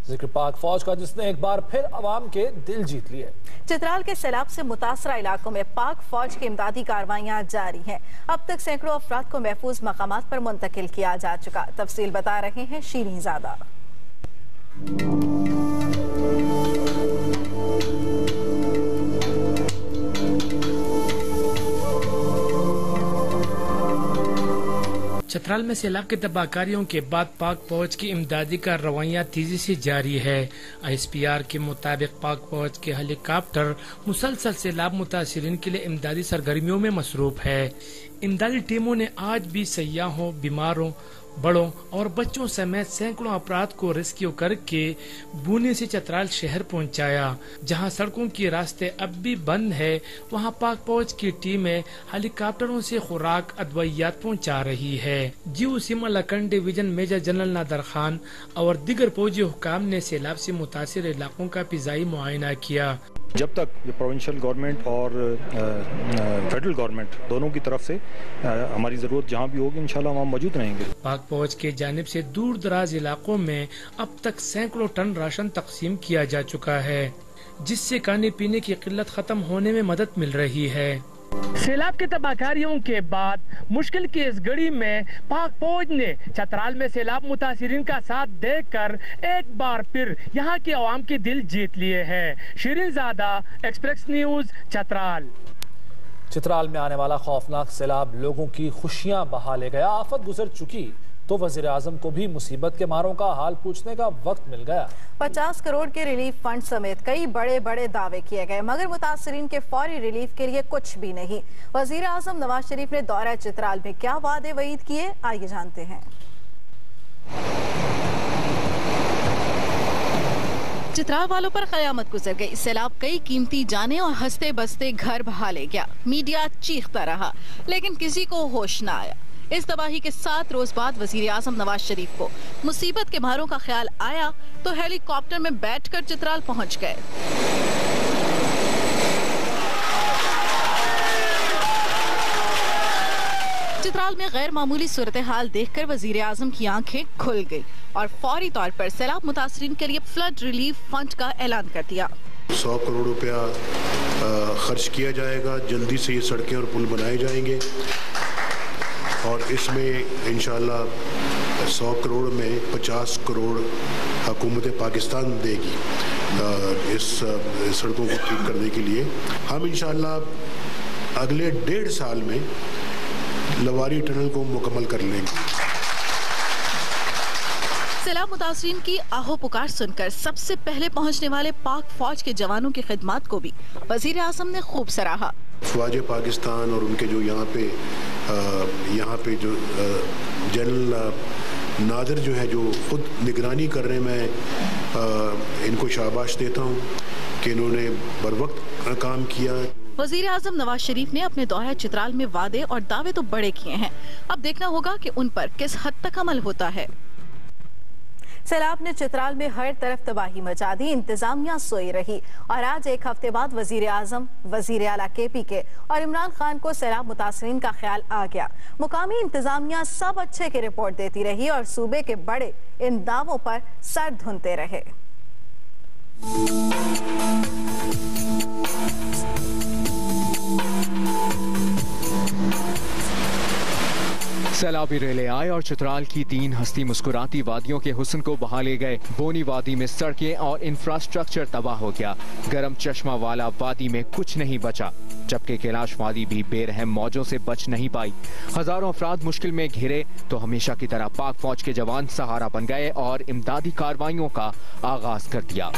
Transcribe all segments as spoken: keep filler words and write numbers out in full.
जिक्र पाक फौज का जिसने एक बार फिर अवाम के दिल जीत लिए। चित्राल के सैलाब से मुतासरा इलाकों में पाक फौज की इमदादी कार्रवाइयां जारी हैं। अब तक सैकड़ों अफराद को महफूज मकामात पर मुंतकिल किया जा चुका। तफसील बता रहे हैं शरीनजादा। चतराल में सैलाब के तबाहकारियों के बाद पाक फौज की इमदादी का रवैया तेजी से जारी है। आई एस पी आर के मुताबिक पाक फौज के हेलीकॉप्टर मुसलसल सैलाब मुतासिरीन के लिए इमदादी सरगर्मियों में मसरूफ है। इमदादी टीमों ने आज भी सयाहों, बीमारों, बड़ों और बच्चों समेत सैकड़ों अफराद को रेस्क्यू करके बूने से चतराल शहर पहुंचाया। जहां सड़कों के रास्ते अब भी बंद है, वहां पाक फौज की टीमें हेलीकॉप्टरों से खुराक अद्वियात पहुंचा रही है। जीओ सीमा लखन division major general Nadir Khan और दीगर फौजी हुकाम ने सैलाब से मुतासिर इलाकों का फिजाई मुआयना किया। जब तक प्रोविंशियल गवर्नमेंट और फेडरल गवर्नमेंट दोनों की तरफ से आ, हमारी ज़रूरत जहाँ भी होगी इंशाल्लाह वहाँ मौजूद रहेंगे। पाक फौज के जानिब से दूर दराज इलाकों में अब तक सैकड़ों टन राशन तकसीम किया जा चुका है, जिससे खाने पीने की किल्लत खत्म होने में मदद मिल रही है। सैलाब के तबाहकारियों के बाद मुश्किल की इस घड़ी में पाक फौज ने चतराल में सैलाब मुतासिरीन का साथ देकर एक बार फिर यहाँ के अवाम के दिल जीत लिए हैं। Sharinzada, Express News, Chitral. चित्राल में आने वाला खौफनाक सैलाब लोगों की खुशियां बहा ले गया। आफत गुजर चुकी तो वजीर आजम को भी मुसीबत के मारों का हाल पूछने का वक्त मिल गया। पचास करोड़ के रिलीफ फंड समेत कई बड़े बड़े दावे किए गए, मगर मुतासरीन के फौरी रिलीफ के लिए कुछ भी नहीं। वजीर आजम नवाज शरीफ ने दौरा चित्राल में क्या वादे वईद किए, आइए जानते हैं। चित्राल वालों पर कयामत गुजर गई। सैलाब कई कीमती जाने और हंसते बसते घर बहा ले गया। मीडिया चीखता रहा, लेकिन किसी को होश न आया। इस तबाही के सात रोज बाद वजीर आजम नवाज शरीफ को मुसीबत के मारों का ख्याल आया तो हेलीकॉप्टर में बैठकर चित्राल पहुंच गए। चित्राल में गैर मामूली सूरत हाल देखकर वजीर आजम की आंखें खुल गई और फौरी तौर पर सैलाब मुतासरीन के लिए फ्लड रिलीफ फंड का ऐलान कर दिया। सौ करोड़ रुपया खर्च किया जाएगा, जल्दी से ये सड़कें और पुल बनाए जाएंगे और इसमें इंशाल्लाह सौ करोड़ में पचास करोड़ हुकूमत पाकिस्तान देगी इस सड़कों को ठीक करने के लिए। हम इंशाल्लाह अगले डेढ़ साल में लवारी टनल को मुकम्मल कर लेंगे। सैलाब मुतासरीन की आहो पुकार सुनकर सबसे पहले पहुंचने वाले पाक फौज के जवानों की खिदमत को भी वजीर आजम ने खूब सराहा। फौज पाकिस्तान और उनके जो यहाँ पे यहाँ पे जो जनरल नादिर जो है, जो खुद निगरानी कर रहे हैं, मैं इनको शाबाश देता हूँ कि इन्होंने बर वक्त काम किया। वजीर आजम नवाज शरीफ ने अपने दौरा चित्राल में वादे और दावे तो बड़े किए हैं, अब देखना होगा कि उन पर किस हद तक अमल होता है। सैलाब ने चित्राल में हर तरफ तबाही मचा दी, इंतजामिया सोई रही और आज एक हफ्ते बाद वजीर आजम, वजीर आला के पी के और इमरान खान को सैलाब मुतासरीन का ख्याल आ गया। मुकामी इंतजामिया सब अच्छे की रिपोर्ट देती रही और सूबे के बड़े इन दावों पर सर धुनते रहे। सैलाबी रेले आए और चित्राल की तीन हस्ती मुस्कुराती वादियों के हुस्न को बहा ले गए। बोनी वादी में सड़कें और इंफ्रास्ट्रक्चर तबाह हो गया। गरम चश्मा वाला वादी में कुछ नहीं बचा, जबकि कैलाश वादी भी बेरहम मौजों से बच नहीं पाई। हजारों अफराद मुश्किल में घिरे तो हमेशा की तरह पाक फौज के जवान सहारा बन गए और इमदादी कार्रवाइयों का आगाज कर दिया।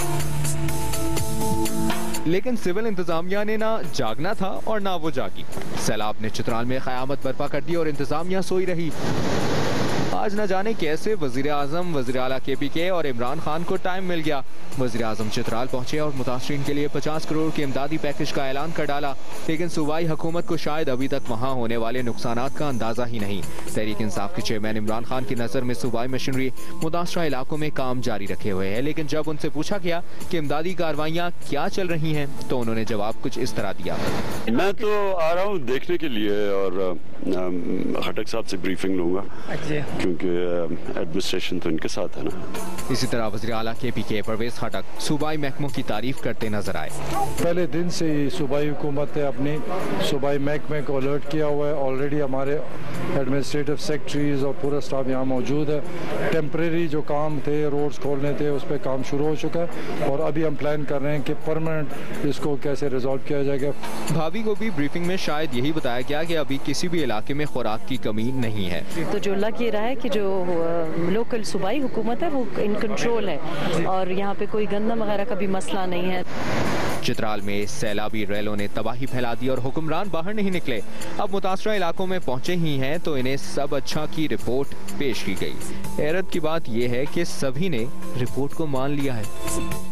लेकिन सिविल इंतजामिया ने ना जागना था और ना वो जागी। सैलाब ने चित्राल में कयामत बर्पा कर दी और इंतजामिया सोई रही। आज न जाने कैसे वजीर आजम, वजीर आला के पी के और इमरान खान को टाइम मिल गया। वजीर आजम चित्राल पहुंचे और मुतासरीन के लिए पचास करोड़ के इमदादी पैकेज का ऐलान कर डाला, लेकिन सूबाई हुकूमत को शायद अभी तक वहां होने वाले नुकसानात का अंदाजा ही नहीं। तहरीक इंसाफ के चेयरमैन इमरान खान की नजर में सूबाई मशीनरी मुतासरा इलाकों में काम जारी रखे हुए है, लेकिन जब उनसे पूछा गया कि इमदादी कार्रवाइयाँ क्या चल रही हैं तो उन्होंने जवाब कुछ इस तरह दिया। मैं तो आ रहा हूँ देखने के लिए और खटक साहब से ब्रीफिंग लूँगा क्योंकि एडमिनिस्ट्रेशन तो इनके साथ है ना। इसी तरह वज़ीर आला के पी के परवेज खटक सूबाई महकमों की तारीफ करते नजर आए। पहले दिन से ही सूबाई हुकूमत ने अपनी सूबाई महकमे को अलर्ट किया हुआ है। ऑलरेडी हमारे एडमिनिस्ट्रेटिव सेक्रेटरीज और पूरा स्टाफ यहाँ मौजूद है। टेम्परेरी जो काम थे, रोड्स खोलने थे, उस पर काम शुरू हो चुका है और अभी हम प्लान कर रहे हैं कि परमानेंट इसको कैसे रिजॉल्व किया जाएगा। भाभी को भी ब्रीफिंग में शायद यही बताया गया कि अभी किसी भी इलाके में खुराक की कमी नहीं है। तो जो लग ये रहा है कि जो लोकल सूबाई हुकूमत है वो इन कंट्रोल है और यहाँ पे कोई गंदम वगैरह का भी मसला नहीं है। चित्राल में सैलाबी रैलों ने तबाही फैला दी और हुक्मरान बाहर नहीं निकले। अब मुतासरा इलाकों में पहुंचे ही हैं तो इन्हें सब अच्छा की रिपोर्ट पेश की गई। हैरत की बात यह है कि सभी ने रिपोर्ट को मान लिया है।